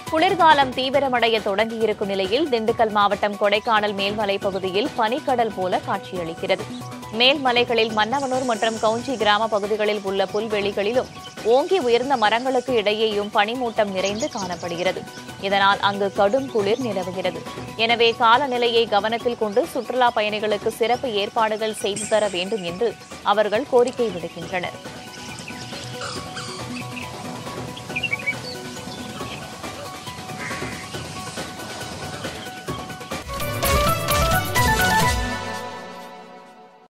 குளிர்காலம் தீவிரமடைய தொடங்கியிருக்கும் நிலையில் திண்டுக்கல் மாவட்டம் கொடைக்கானல் மேல்மலைப் பகுதியில் பனிக்கடல் போல காட்சியளிக்கிறது. மேல்மலைகளில் மன்னவனூர் மற்றும் கவுஞ்சி கிராம பகுதிகளில் உள்ள புல்வெளிகளிலும் ஓங்கி உயர்ந்த மரங்களுக்கு இடையேயும் பனிமூட்டம் நிறைந்து காணப்படுகிறது. இதனால் அங்கு கடும் குளிர் நிலவுகிறது. எனவே காலநிலையை கவனத்தில் கொண்டு சுற்றுலா பயணிகளுக்கு சிறப்பு ஏற்பாடுகள் செய்து தர வேண்டும் என்று அவர்கள் கோரிக்கை விடுக்கின்றனர்.